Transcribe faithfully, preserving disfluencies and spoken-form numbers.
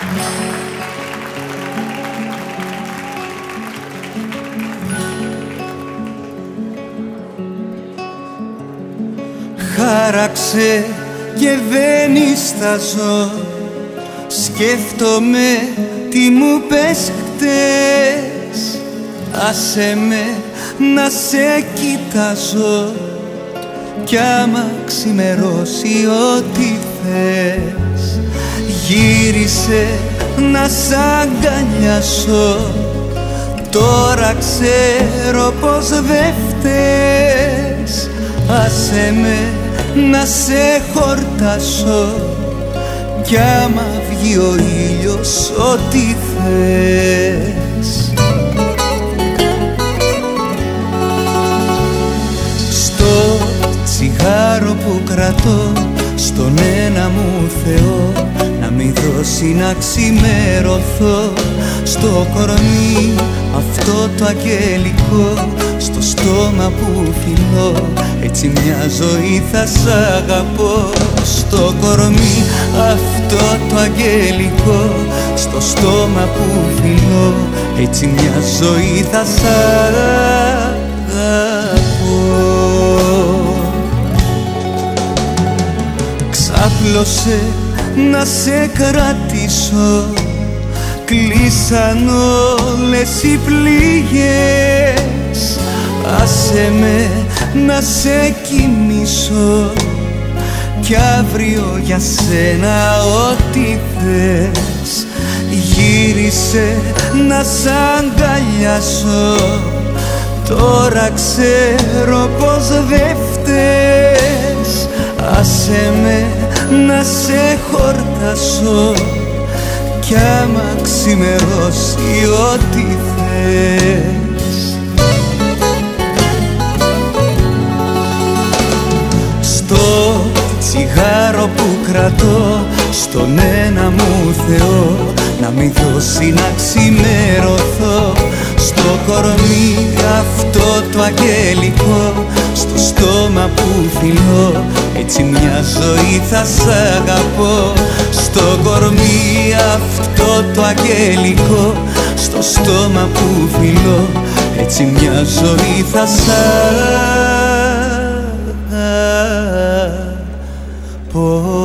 Χάραξε και δεν νιστάζω, σκέφτομαι τι μου πες χτες. Άσε με να σε κοιτάζω κι άμα ξημερώσει ό,τι θες. Γύρισε να σ' αγκαλιάσω, τώρα ξέρω πως δε φταίς. Άσε με να σε χορτάσω κι άμα βγει ο ήλιος ό,τι θες. Στο τσιγάρο που κρατώ στον ένα μου Θεό, να μην δώσει να ξημερωθώ. Στο κορμί αυτό το αγγελικό, στο στόμα που φιλώ, έτσι μια ζωή θα σ' αγαπώ. Στο κορμί αυτό το αγγελικό, στο στόμα που φιλώ, έτσι μια ζωή θα σ' αγαπώ. Ξάπλωσε να σε κρατήσω, κλείσαν όλες οι πληγές. Άσε με να σε κοιμήσω κι αύριο για σένα ό,τι θες. Γύρισε να σ' αγκαλιάσω, τώρα ξέρω πως δε φταίς. Άσε με να σε χορτάσω κι άμα ξημερώσει ό,τι θες. Στο τσιγάρο που κρατώ στον ένα μου Θεό, να μην δώσει να ξημερωθώ. Στο κορμί αυτό το αγγελικό, στο στόμα που φιλώ, έτσι μια ζωή θα σ' αγαπώ. Στο κορμί αυτό το αγγελικό, στο στόμα που φιλώ, έτσι μια ζωή θα σ' αγαπώ.